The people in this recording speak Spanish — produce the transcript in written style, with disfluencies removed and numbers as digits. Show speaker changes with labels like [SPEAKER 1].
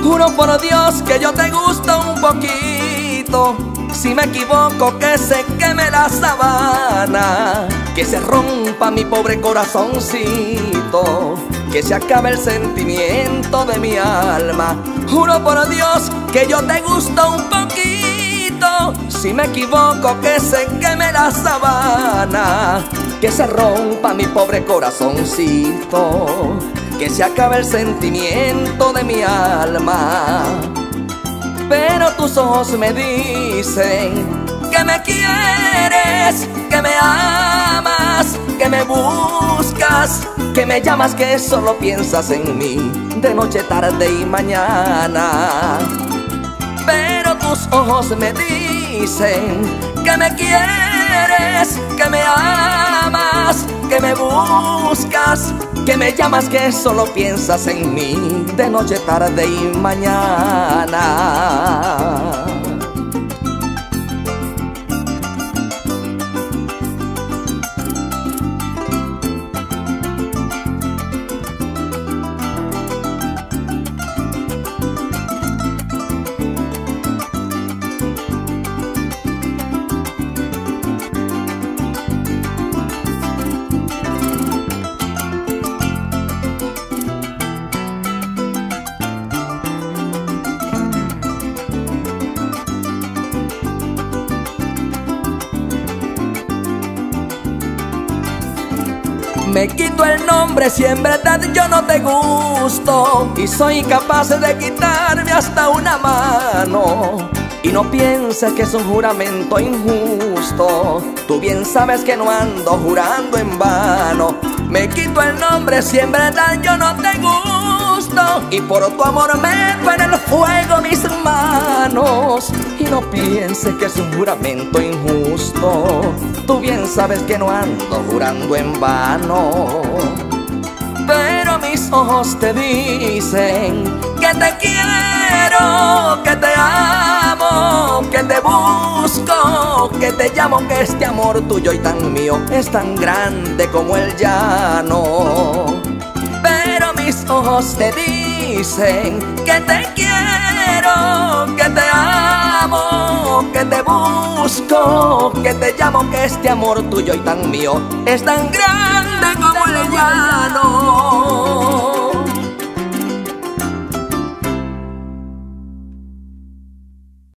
[SPEAKER 1] Juro por Dios que yo te gusto un poquito. Si me equivoco que se queme la sabana, que se rompa mi pobre corazoncito, que se acabe el sentimiento de mi alma. Juro por Dios que yo te gusto un poquito. Si me equivoco que se queme la sabana, que se rompa mi pobre corazoncito, que se acabe el sentimiento de mi alma. Pero tus ojos me dicen que me quieres, que me amas, que me buscas, que me llamas, que solo piensas en mí de noche, tarde y mañana. Pero tus ojos me dicen que me quieres, que me amas, que me buscas, que me llamas, que solo piensas en mí de noche, tarde y mañana. Me quito el nombre si en verdad yo no te gusto, y soy capaz de quitarme hasta una mano. Y no pienses que es un juramento injusto, tú bien sabes que no ando jurando en vano. Me quito el nombre si en verdad yo no te gusto, y por tu amor meto en el fuego mis manos. Y no pienses que es un juramento injusto, tú bien sabes que no ando jurando en vano. Pero mis ojos te dicen que te quiero, que te amo, que te busco, que te llamo, que este amor tuyo y tan mío es tan grande como el llano. Pero mis ojos te dicen que te quiero, que te amo, que te busco, que te llamo, que este amor tuyo y tan mío es tan grande como el llano.